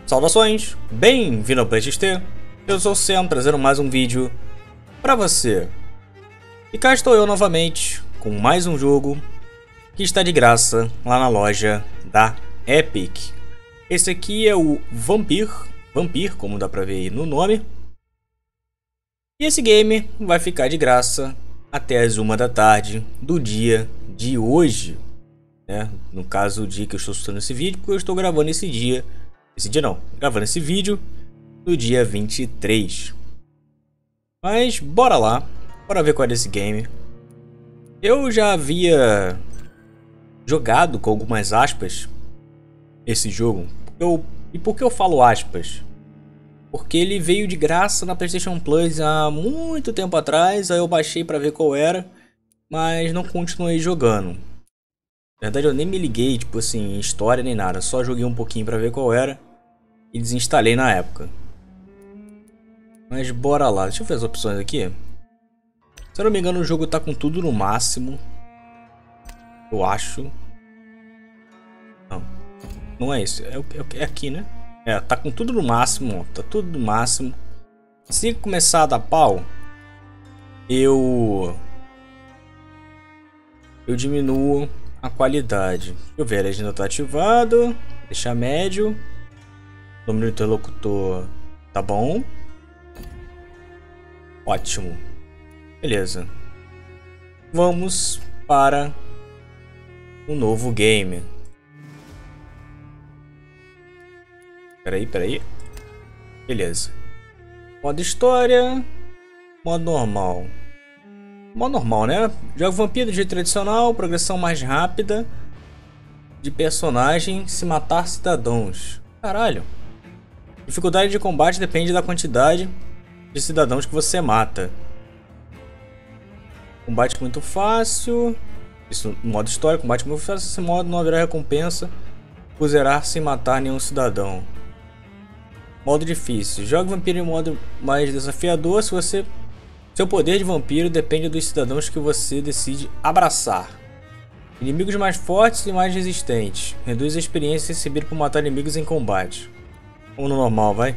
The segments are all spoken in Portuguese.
Saudações, bem-vindo ao PlayXT. Eu sou o Sam, trazendo mais um vídeo pra você. E cá estou eu novamente, com mais um jogo que está de graça lá na loja da Epic. Esse aqui é o Vampir, como dá pra ver aí no nome. E esse game vai ficar de graça até as 1 da tarde do dia de hoje. No caso, o dia que eu estou soltando esse vídeo, porque eu estou gravando gravando esse vídeo no dia 23. Mas bora lá, bora ver qual é desse game. Eu já havia jogado, com algumas aspas, esse jogo. E por que eu falo aspas? Porque ele veio de graça na PlayStation Plus há muito tempo atrás. Aí eu baixei pra ver qual era, mas não continuei jogando. Na verdade eu nem me liguei, tipo assim, em história nem nada. Só joguei um pouquinho pra ver qual era e desinstalei na época. Mas bora lá, deixa eu ver as opções aqui. Se eu não me engano o jogo tá com tudo no máximo. Eu acho. Não é isso, é aqui, né? É, tá com tudo no máximo, ó, tá tudo no máximo. Se começar a dar pau, eu diminuo a qualidade. Deixa eu ver, a legenda tá ativado. Deixar médio. O nome do interlocutor tá bom. Ótimo. Beleza. Vamos para o novo game. Peraí. Beleza. Modo história. Modo normal. Modo normal, né? Jogo vampiro do jeito tradicional. Progressão mais rápida. De personagem. Se matar cidadãos. Caralho. Dificuldade de combate depende da quantidade de cidadãos que você mata. Combate muito fácil. Isso no modo história. Combate muito fácil. Esse modo não haverá recompensa por zerar sem matar nenhum cidadão. Modo difícil. Jogue vampiro em modo mais desafiador. Seu poder de vampiro depende dos cidadãos que você decide abraçar. Inimigos mais fortes e mais resistentes. Reduz a experiência recebida por matar inimigos em combate. Vamos no normal, vai.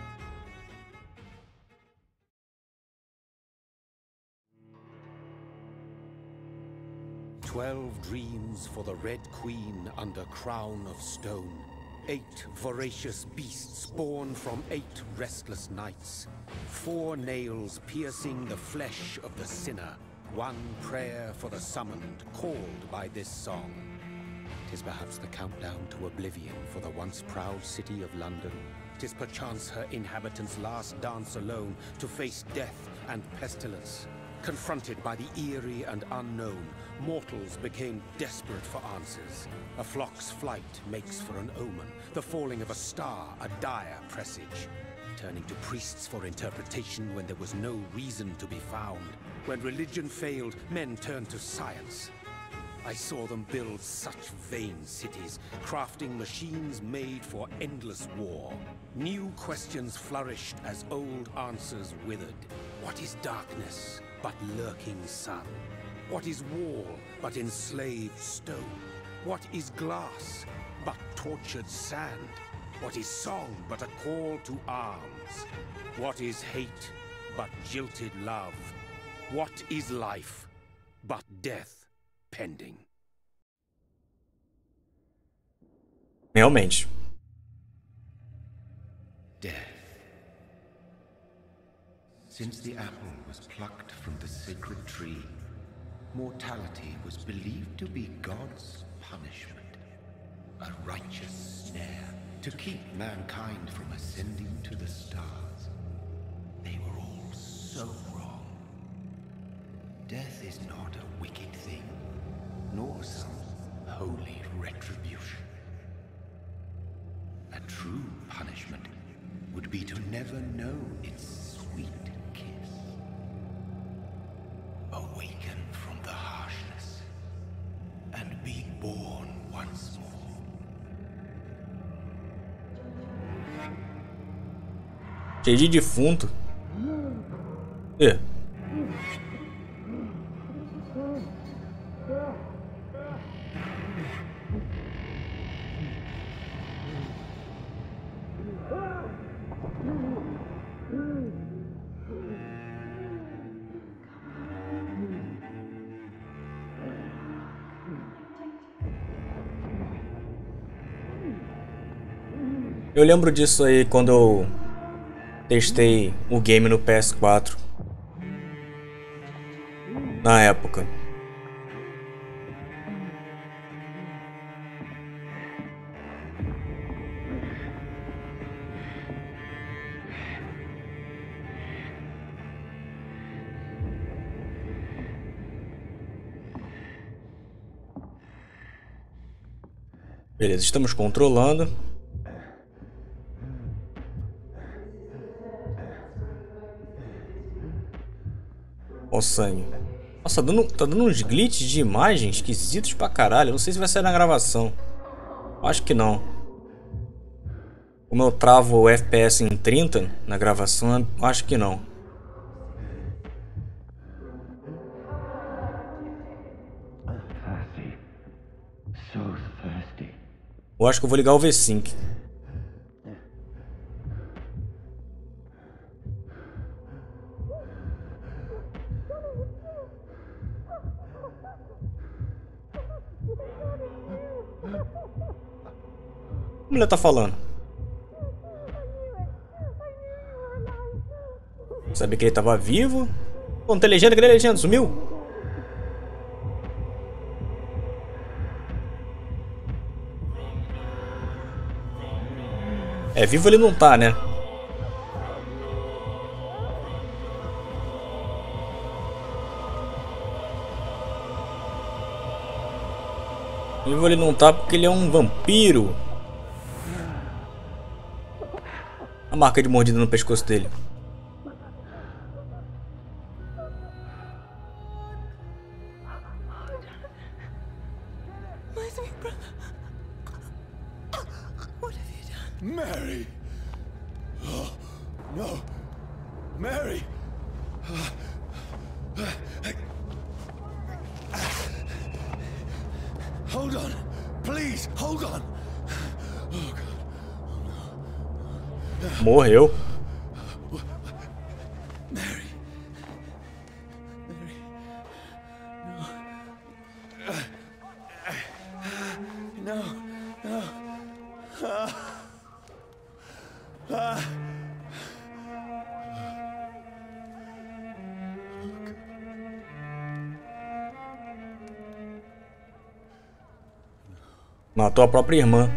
"12 dreams for the Red Queen under crown of stone. 8 voracious beasts born from 8 restless nights. 4 nails piercing the flesh of the sinner. 1 prayer for the summoned, called by this song. 'Tis perhaps the countdown to oblivion for the once proud city of London. 'Tis perchance her inhabitants' last dance alone to face death and pestilence. Confronted by the eerie and unknown, mortals became desperate for answers. A flock's flight makes for an omen, the falling of a star a dire presage. Turning to priests for interpretation when there was no reason to be found. When religion failed, men turned to science. I saw them build such vain cities, crafting machines made for endless war. New questions flourished as old answers withered. What is darkness but lurking sun? What is wall but enslaved stone? What is glass but tortured sand? What is song but a call to arms? What is hate but jilted love? What is life but death pending? Realmente. Death. Since the apple was plucked from the sacred tree, mortality was believed to be God's punishment, a righteous snare to keep mankind from ascending to the stars. They were all so wrong. Death is not a wicked thing, nor some holy retribution. A true punishment would be to never know its sweet kiss. Awaken from the harshness and be born once more. Cheio de defunto. Eu lembro disso aí quando eu testei o game no PS4. Na época. Beleza, estamos controlando. Ó o sangue. Nossa, tá dando uns glitches de imagem esquisitos pra caralho. Não sei se vai sair na gravação. Acho que não. Como eu travo o FPS em 30 na gravação, acho que não. Eu acho que eu vou ligar o V-Sync. A mulher tá falando. Sabia que ele tava vivo? Pô, não tem legenda? Cadê a legenda? Sumiu? É, vivo ele não tá, né? Vivo ele não tá porque ele é um vampiro. A marca de mordida no pescoço dele. Mary! Oh, no! Mary! Hold on! Please, hold on! Oh, God. Morreu. Mary. Mary. No. No. Matou a própria irmã.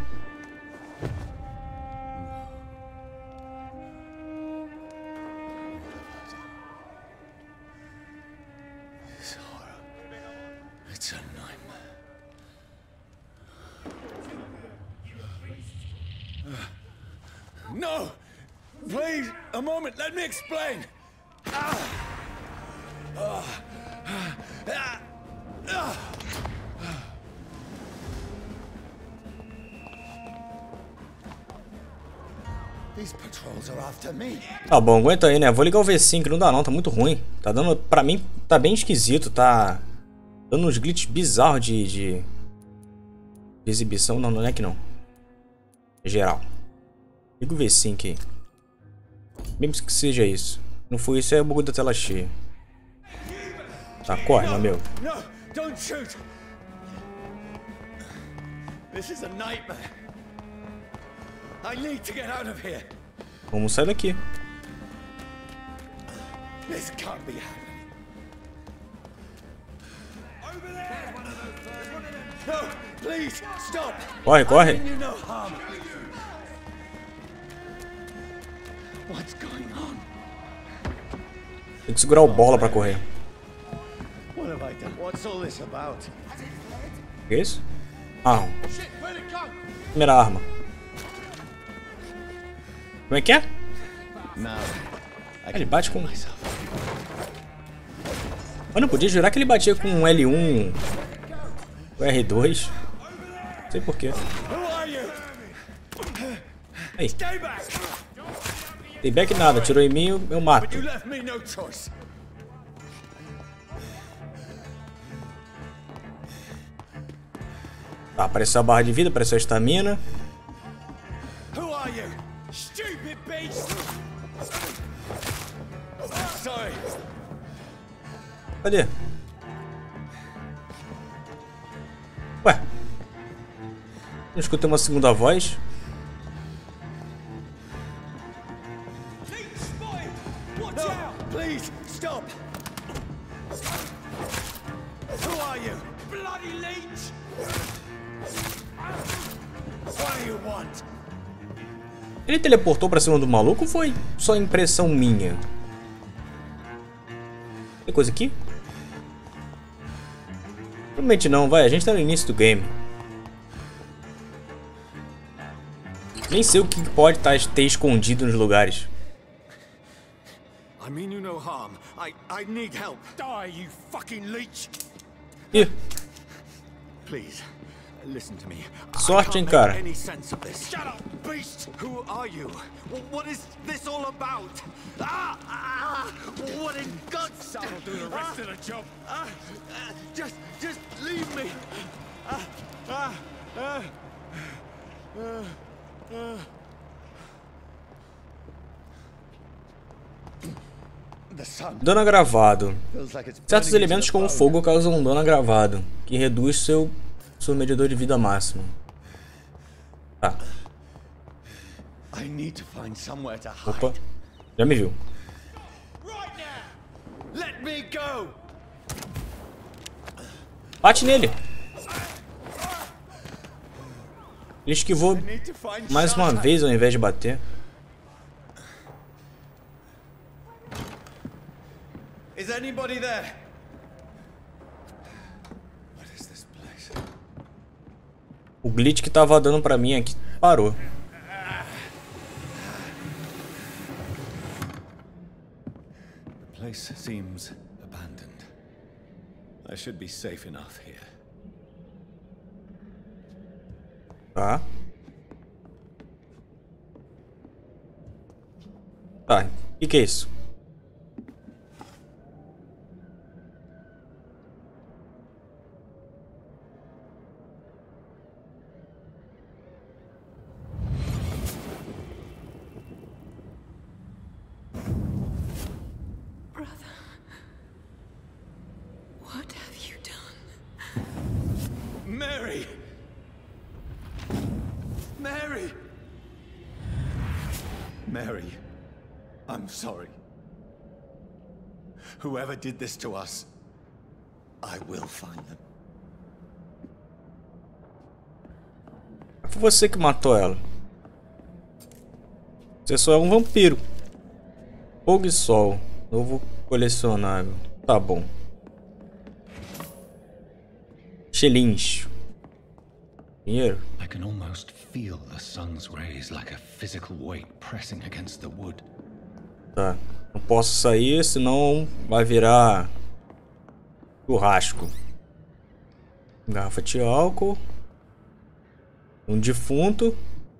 It's a nightmare. No! Please, a moment, let me explain! These patrols are after me. Tá bom, aguenta aí, né? Vou ligar o V-Sync, não dá não, tá muito ruim. Tá dando, pra mim, tá bem esquisito, tá dando uns glitches bizarros de exibição. Não, não é que não. É geral. Liga o V-Sync aí. Mesmo que seja isso. Não foi isso, é o bug da tela cheia. Tá, corre, meu amigo. No, don't shoot. This is a nightmare. I need to get out of here. Vamos sair daqui. This can't be happening. Over there! No, please stop. Corre, corre. I mean you no harm. What's going on? Tem que segurar o bola pra correr. What have I done? What's all this about? O que é isso? Ah, Shit, where'd it go? primeira arma. Como é que é? Now, Ele bate com... Eu não podia jurar que ele batia com um L1, o R2. Não sei porquê. who are you? Aí, Stay back! tem back nada, tirou em mim, eu mato. You left me no choice. Tá, apareceu a barra de vida, apareceu a estamina. Who are you? Stupid beast! Sorry. Cadê? Ué? Não escutei uma segunda voz? Ele teleportou pra cima do maluco ou foi só impressão minha? Tem coisa aqui? Provavelmente não, vai. A gente tá no início do game. Nem sei o que pode ter escondido nos lugares. I mean you no harm. I need help. Die, you fucking leech! Ih, Please, listen to me. sorte, hein, I can't cara. make any sense of this. Shut up, beast! Who are you? What is this all about? What in God's That'll do the rest of the job. Just leave me. The sun Dano agravado. feels like it's Certos burning elementos into the como bone. fogo causam um dano agravado, que reduz seu medidor de vida máximo. Tá, I need to find somewhere to hide. opa. Já me viu. Right now! Let me go! Bate nele. Ele esquivou Need to find mais uma shelter. vez ao invés de bater. Is anybody there? What is this place? O glitch que tava dando pra mim aqui parou. The place seems abandoned. I should be safe enough here. Tá. Tá, o que é isso? Brother, what have you done? Mary! Mary! Mary, I'm sorry. Whoever did this to us, I will find them. Foi você que matou ela. Você só é um vampiro. Fogo e sol. Novo colecionável. Tá bom. Xelins. Dinheiro. I can almost feel the sun's rays like a physical weight pressing against the wood. Tá. Não posso sair, senão vai virar churrasco. Garrafa de álcool. Um defunto.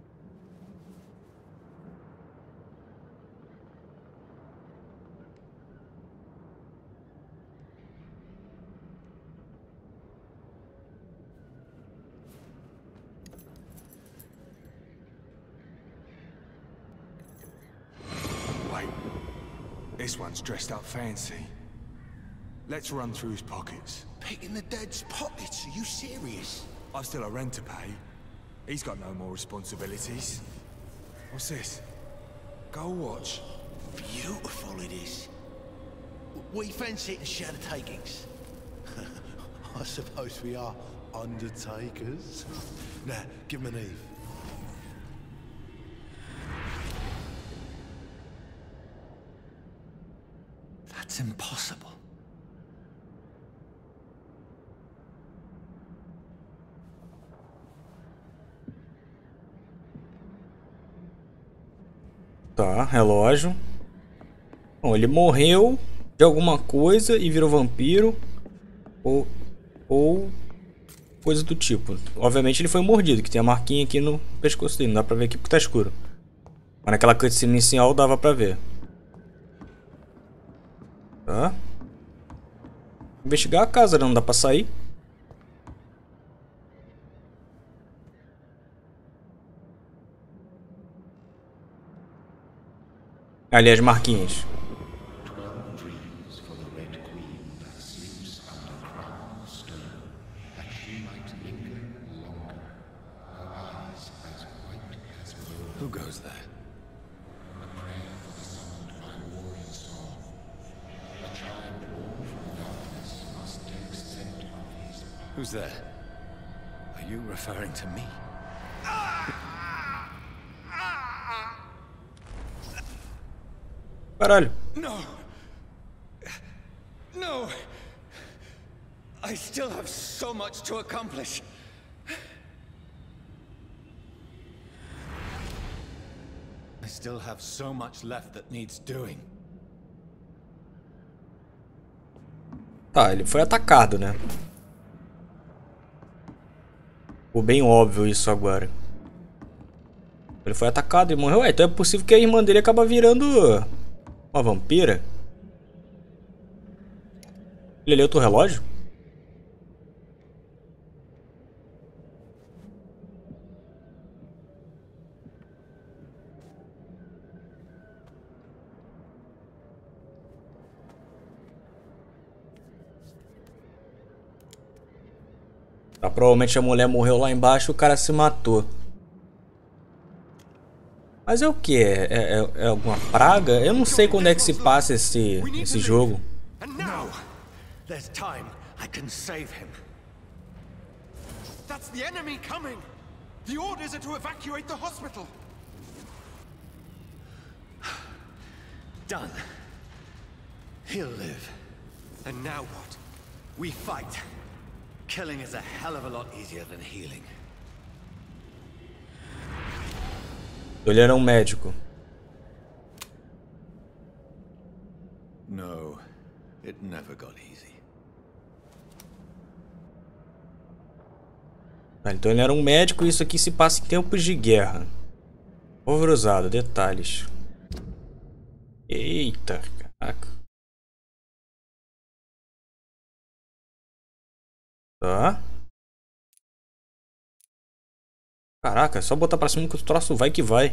Wait, this one's dressed up fancy. Let's run through his pockets. Picking the dead's pockets? Are you serious? I've still a rent to pay. He's got no more responsibilities. What's this? Gold watch. Beautiful it is. We fancy it and share the takings. I suppose we are undertakers. Now, give him an Eve. That's impossible. Tá, relógio. Bom, ele morreu de alguma coisa e virou vampiro. Ou coisa do tipo. Obviamente ele foi mordido, que tem a marquinha aqui no pescoço dele. Não dá pra ver aqui porque tá escuro. Mas naquela cutscene inicial dava pra ver. Tá. Investigar a casa, não dá pra sair. Ali as marquinhas. Dreams for the Red Queen that sleeps under crown of stone, that she might linger longer, her eyes as white as wool. Who goes there? A prayer for the summoned by warring song. A child born from darkness must take scent of his path. Who's there? Are you referring to me? Caralho. No. No. I still have so much to accomplish. I still have so much left that needs doing. Tá, ele foi atacado, né? Ficou bem óbvio isso agora. Ele foi atacado e morreu. Ué, então é possível que a irmã dele acaba virando uma vampira. Ele leu outro relógio? Tá, provavelmente a mulher morreu lá embaixo e o cara se matou. Mas é o que? É alguma praga? Eu não sei quando é que se passa esse jogo. No. There's time. I can save him. That's the enemy coming! The orders are to evacuate the hospital! Done. He'll live. And now what? We fight. Killing is a hell of a lot easier than healing. Ele era um médico. No, it never got easy. Então ele era um médico e isso aqui se passa em tempos de guerra. Pulverizado, detalhes. Eita, caraca. Tá. Caraca, é só botar pra cima que o troço vai que vai.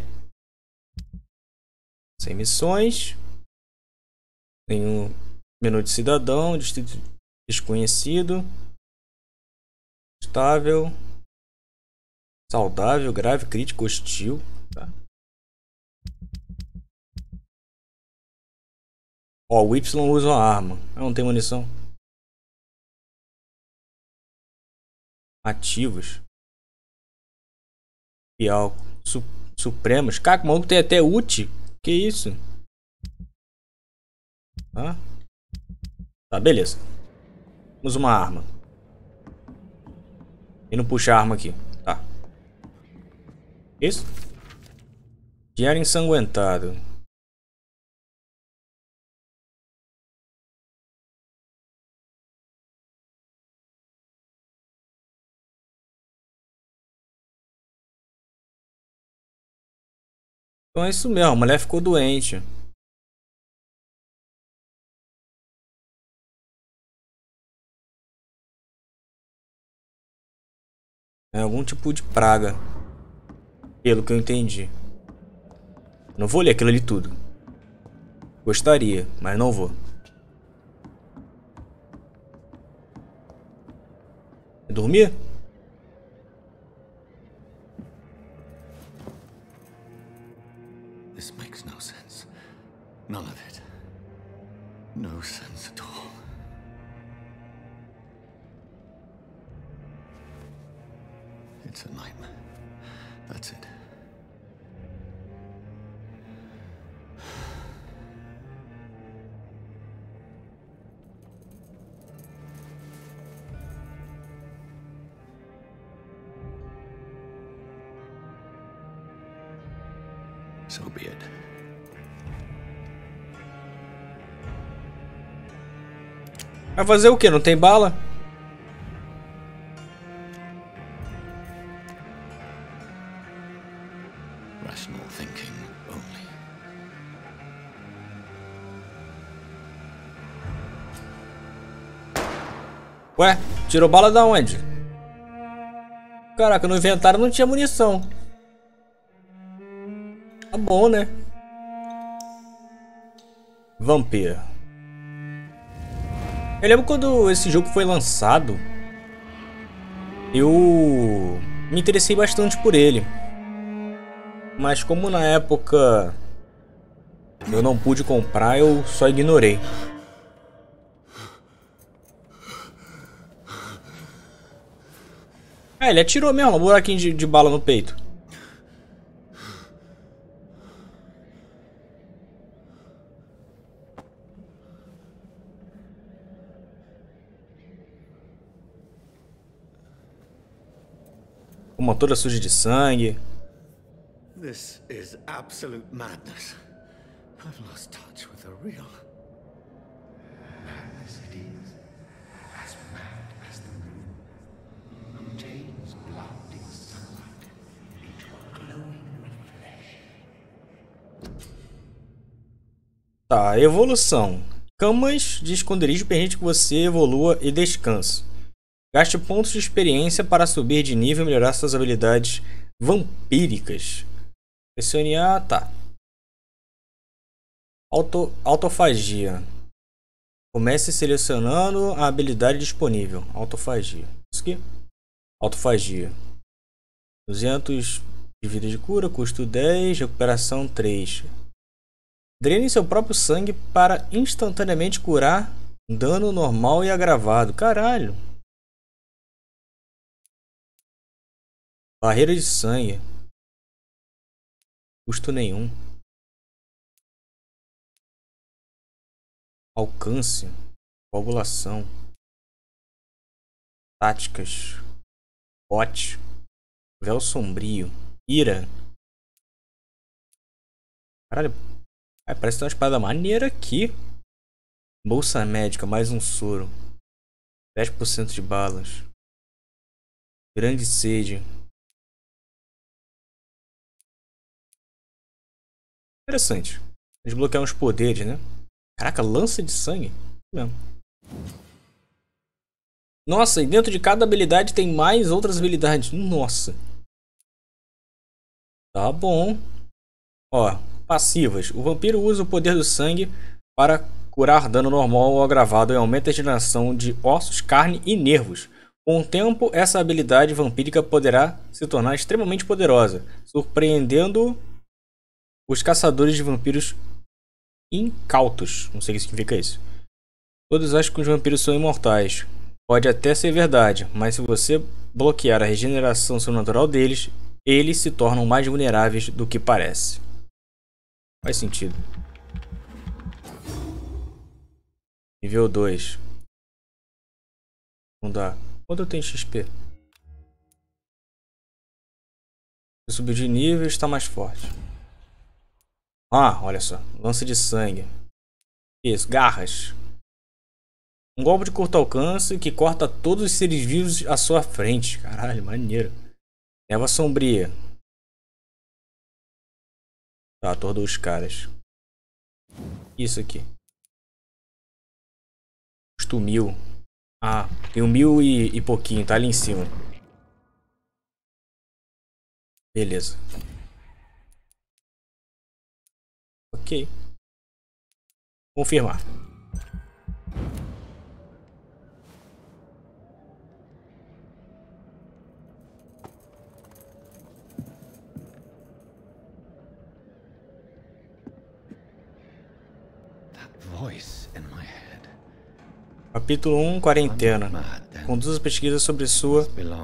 Sem missões. Tem um menu de cidadão, distrito desconhecido. Estável. Saudável, grave, crítico, hostil. Tá. Ó, o Y usa uma arma. Ah, não tem munição. Ativos. Fial. Supremos. Cara, o maluco tem até ult. Que isso? Tá. Tá, beleza. Usa uma arma. E não puxa a arma aqui. Tá. Isso? Dinheiro ensanguentado. Então é isso mesmo, a mulher ficou doente. É algum tipo de praga. Pelo que eu entendi. Não vou ler aquilo ali tudo. Gostaria, mas não vou. Dormir? This makes no sense. None of it. No sense at all. It's a nightmare. That's it. So be it. Vai fazer o que? Não tem bala? Rational thinking only. Ué, tirou bala da onde? Caraca, no inventário não tinha munição. Tá bom, né? Vampiro. Eu lembro quando esse jogo foi lançado, eu me interessei bastante por ele. Mas como na época eu não pude comprar, eu só ignorei. Ah, ele atirou mesmo, um buraquinho de bala no peito. Uma toda suja de sangue. This is absolute madness. I've lost touch with the real. Madness it is, as mad as the moon, who changes blinding sunlight into a glowing reflection. Tá, evolução. Camas de esconderijo permite que você evolua e descanse. Gaste pontos de experiência para subir de nível e melhorar suas habilidades vampíricas. Pressione A, tá. Autofagia. Comece selecionando a habilidade disponível. Autofagia. Isso aqui? Autofagia. 200 de vida de cura, custo 10, recuperação 3. Drene seu próprio sangue para instantaneamente curar dano normal e agravado. Caralho. Barreira de sangue. Custo nenhum. Alcance. Coagulação. Táticas. Bote. Véu sombrio. Ira. Caralho. Parece ter uma espada maneira aqui. Bolsa médica. Mais um soro. 10% de balas. Grande sede. Interessante. Desbloquear uns poderes, né? Caraca, lança de sangue. Mesmo. Nossa, e dentro de cada habilidade tem mais outras habilidades. Nossa. Tá bom. Ó, passivas. O vampiro usa o poder do sangue para curar dano normal ou agravado e aumenta a regeneração de ossos, carne e nervos. Com o tempo, essa habilidade vampírica poderá se tornar extremamente poderosa, surpreendendo os caçadores de vampiros incautos. Não sei o que significa isso. Todos acham que os vampiros são imortais. Pode até ser verdade, mas se você bloquear a regeneração sobrenatural deles, eles se tornam mais vulneráveis do que parece. Faz sentido. Nível 2. Não dá. Quanto eu tenho XP? Você subiu de nível e está mais forte. Ah, olha só. Lança de sangue. Isso, garras. Um golpe de curto alcance que corta todos os seres vivos à sua frente. Caralho, maneiro. Névoa sombria. Tá, atordou os caras. Isso aqui. Custo 1000. Ah, tem 1000 e pouquinho, tá ali em cima. Beleza. Ok. Confirmar. Capítulo 1, Quarentena. Conduza as pesquisas sobre sua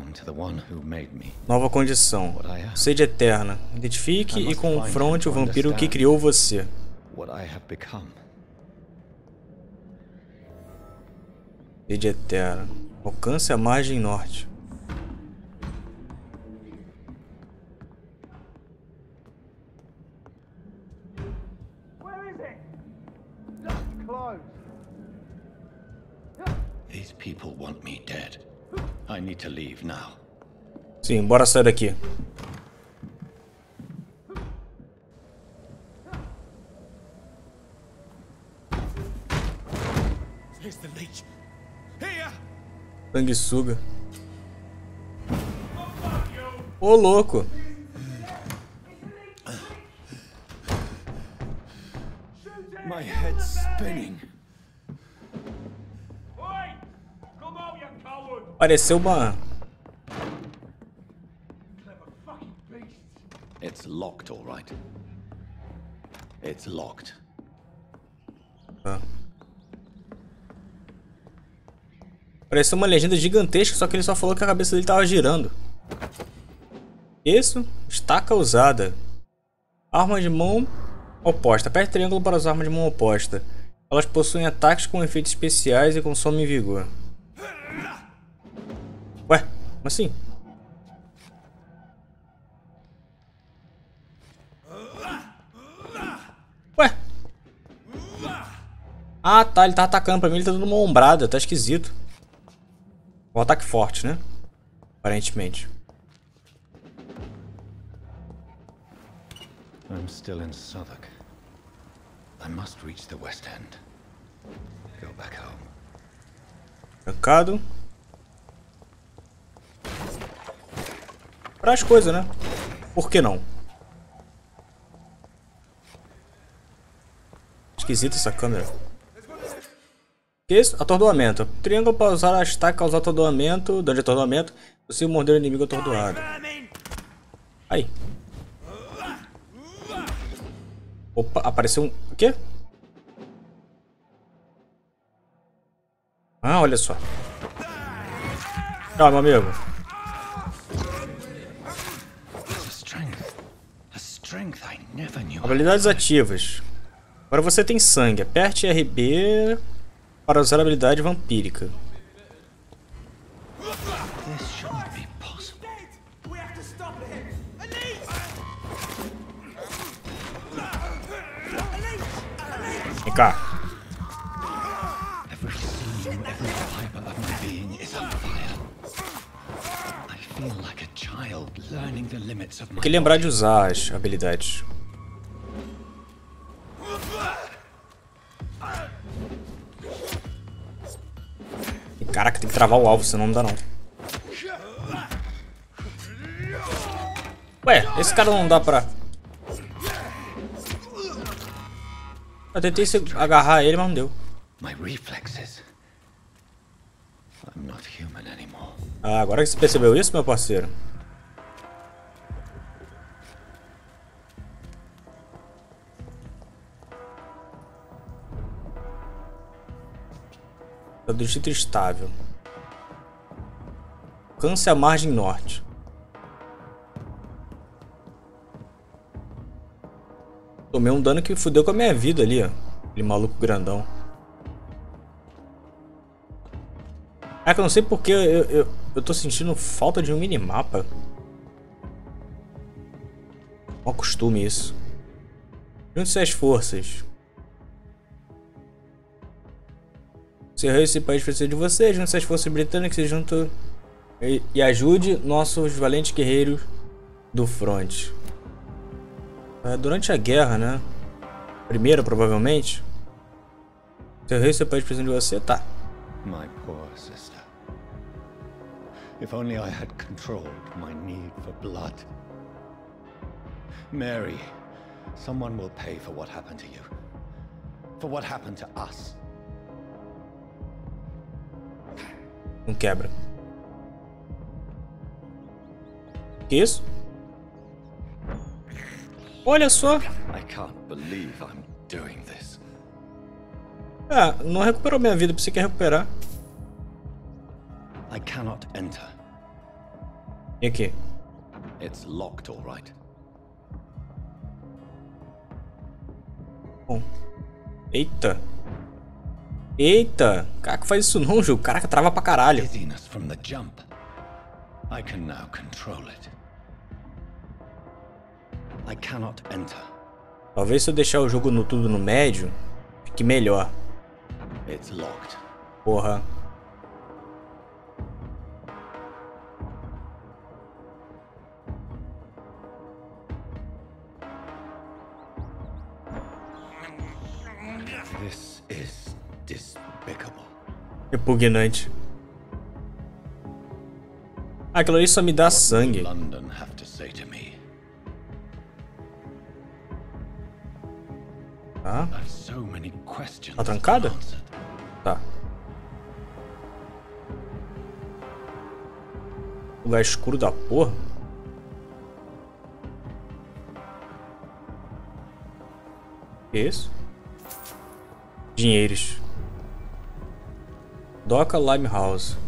nova condição. Sede eterna. Identifique e confronte o vampiro que criou você. Sede eterna. Alcance a margem norte. These people want me dead. I need to leave now. Sim, bora sair daqui. Here's the leech. Here. Sanguessuga. Ô, louco. My head's spinning. Pareceu uma... It's locked, all right. It's locked. Ah. Pareceu uma legenda gigantesca, só que ele só falou que a cabeça dele tava girando. Isso, estaca usada. Arma de mão oposta. Aperte triângulo para usar arma de mão oposta. Elas possuem ataques com efeitos especiais e consomem vigor. Ué, como assim? Ah, tá. Ele tá atacando pra mim. Ele tá dando uma ombrada. Tá esquisito. Um ataque forte, né? Aparentemente. I'm still in Southwark. I must reach the West End. Go back home. Trancado. Para as coisas, né? Por que não? Esquisita essa câmera. Que isso? Atordoamento. Triângulo para usar a estaca, causar atordoamento. Dano de atordoamento. Possível morder o inimigo atordoado. Aí. Opa, apareceu um... O quê? Ah, olha só. Calma, amigo. Habilidades ativas. Agora você tem sangue. Aperte RB para usar a habilidade vampírica. Vem cá. Tem que lembrar de usar as habilidades. E, caraca, tem que travar o alvo, senão não dá não. Ué, esse cara não dá pra... Eu tentei agarrar ele, mas não deu. Ah, agora que você percebeu isso, meu parceiro? Do distrito estável. Alcance a margem norte. Tomei um dano que fudeu com a minha vida ali, ó. Aquele maluco grandão. É que eu não sei porque eu tô sentindo falta de um minimapa. Um costume isso. Junte-se às forças. Se esse país precisa de você, junte-se às forças britânicas e junto e ajude nossos valentes guerreiros do front. Durante a guerra, né? Primeira, provavelmente. Seu rei e seu país precisam de você, tá. My poor sister. If only I had controlled my need for blood. Mary, someone will pay for what happened to you. For what happened to us. Não quebra. Que isso? Olha só. I can't believe I'm doing this. Ah, não recuperou minha vida, você quer recuperar? I cannot enter. E aqui? It's locked, all right. Bom. Eita. Eita. Caraca, faz isso não, jogo. Caraca, trava pra caralho. Dizziness from the jump. I can now control it. I cannot enter. Talvez se eu deixar o jogo tudo no médio, fique melhor. It's locked. Porra. This is despicable. Repugnante. Aquilo ali só me dá sangue. London have to say to me. Tá. So many questions. Tá trancada? Tá. Lugar escuro da porra. Que isso? Dinheiros. Doca Limehouse.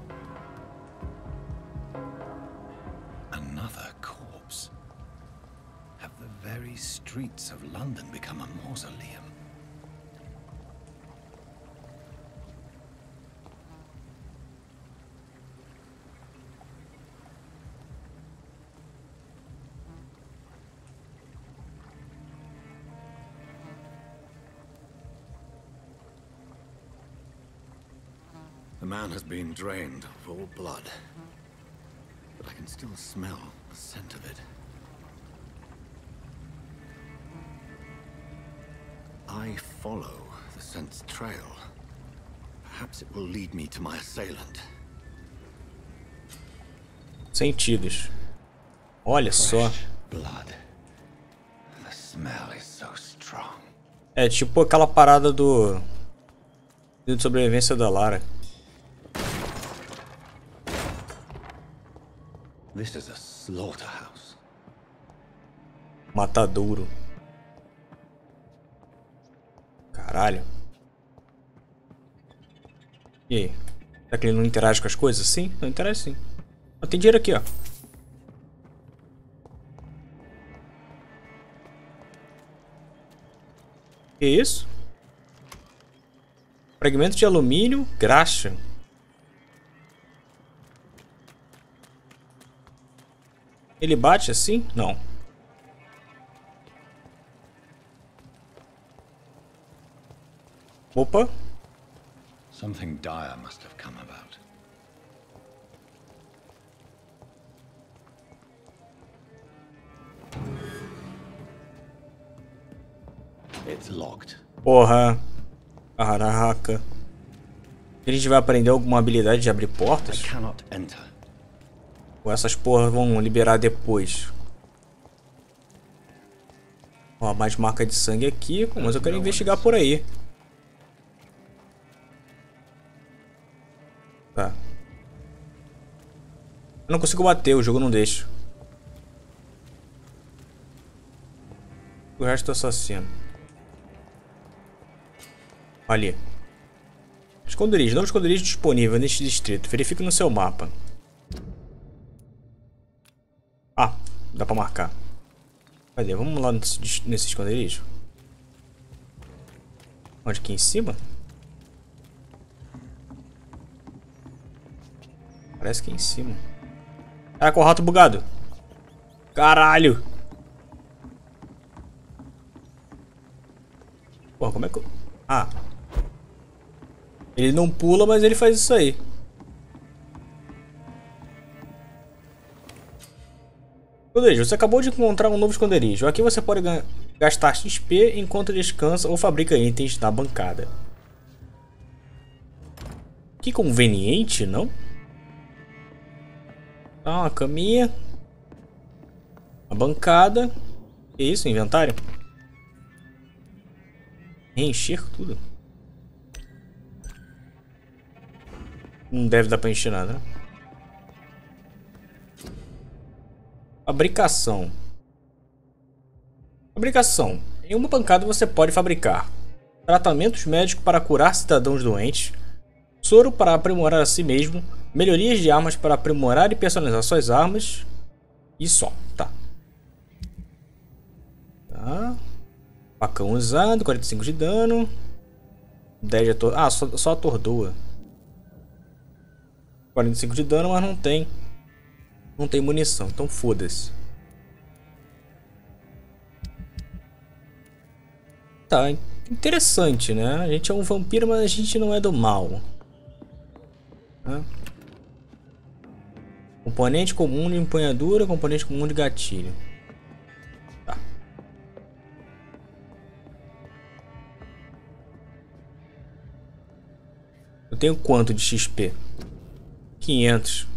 Another corpse. Have the very streets of London become a mausoleum? man has been drained of all blood, but I can still smell the scent of it. I follow the scent's trail. Perhaps it will lead me to my assailant. Sentidos. Olha só. Blood. The smell is so strong. É tipo aquela parada do de sobrevivência da Lara. This is a slaughterhouse. Matadouro. Caralho. E aí? Será que ele não interage com as coisas? Sim, não interage sim. Mas tem dinheiro aqui, ó. Que isso? Fragmento de alumínio, graxa. Ele bate assim? Não. Opa. Something dire must have come about. It's locked. Porra. Caraca. A gente vai aprender alguma habilidade de abrir portas? I cannot enter. Ou essas porras vão liberar depois? Ó, mais marca de sangue aqui. Mas eu quero investigar por aí. Tá. Eu não consigo bater, o jogo não deixa. O resto do assassino. Ali. Esconderijo. Novo esconderijo disponível neste distrito. Verifique no seu mapa. Ah, dá pra marcar. Cadê? Vamos lá nesse esconderijo. Onde? Aqui em cima? Parece que é em cima. Ah, com o rato bugado. Caralho. Porra, como é que eu... Ah. Ele não pula, mas ele faz isso aí. Esconderijo. Você acabou de encontrar um novo esconderijo. Aqui você pode gastar XP enquanto descansa ou fabrica itens na bancada. Que conveniente, não? Tá, uma caminha. Uma bancada. Que isso, inventário? Encher tudo. Não deve dar pra encher nada, né? Fabricação. Fabricação. Em uma bancada você pode fabricar tratamentos médicos para curar cidadãos doentes, soro para aprimorar a si mesmo, melhorias de armas para aprimorar e personalizar suas armas e só. Tá. Tá. Facão usado, 45 de dano. 10 de ator... Ah, só atordoa. 45 de dano, mas não tem. Não tem munição, então foda-se. Tá, interessante, né? A gente é um vampiro, mas a gente não é do mal. Né? Componente comum de empunhadura, componente comum de gatilho. Tá. Eu tenho quanto de XP? 500.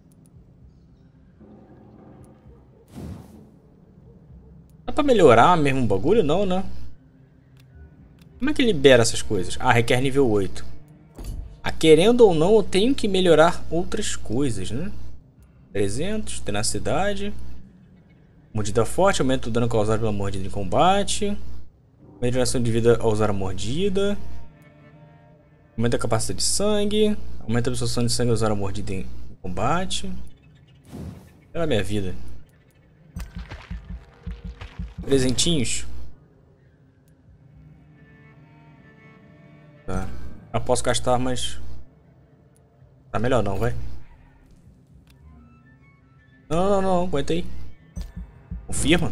Dá pra melhorar mesmo o bagulho? Não, né? Como é que libera essas coisas? Ah, requer nível 8. Ah, querendo ou não, eu tenho que melhorar outras coisas, né? 300, tenacidade. Mordida forte, aumenta o dano causado pela mordida em combate. Melhoração de vida ao usar a mordida. Aumenta a capacidade de sangue. Aumenta a absorção de sangue ao usar a mordida em combate. Era a minha vida. Presentinhos. Tá. Eu posso gastar, mas... Tá melhor não, vai. Não, aguenta aí. Confirma.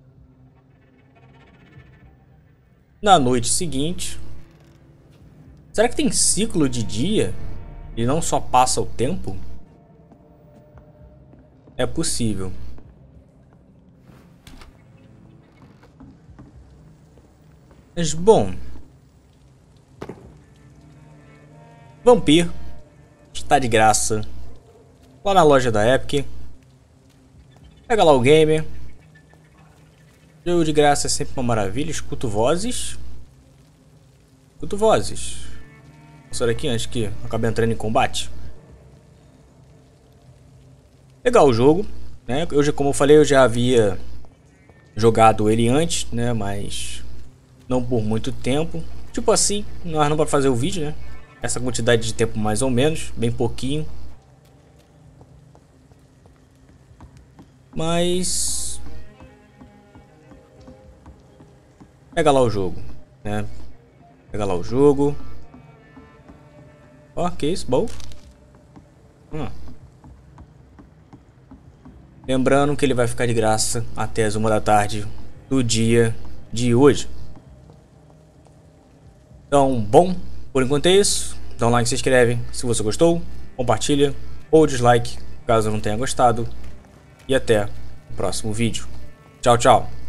Na noite seguinte... Será que tem ciclo de dia e não só passa o tempo? É possível. Mas bom, Vampir está de graça lá na loja da Epic. Pega lá o game. Jogo de graça é sempre uma maravilha. Escuto vozes. Escuto vozes. Vou sair aqui antes que eu acabe entrando em combate. Legal o jogo, né? Como eu falei, eu já havia jogado ele antes, né? Mas não por muito tempo. Tipo assim, nós não para fazer o vídeo, né? Essa quantidade de tempo mais ou menos, bem pouquinho. Mas pega lá o jogo, né? Pega lá o jogo. Ó, que isso, bom. Lembrando que ele vai ficar de graça até as 1 da tarde do dia de hoje. Então, bom, por enquanto é isso. Dá um like, se inscreve se você gostou, compartilha ou dislike caso não tenha gostado. E até o próximo vídeo. Tchau, tchau.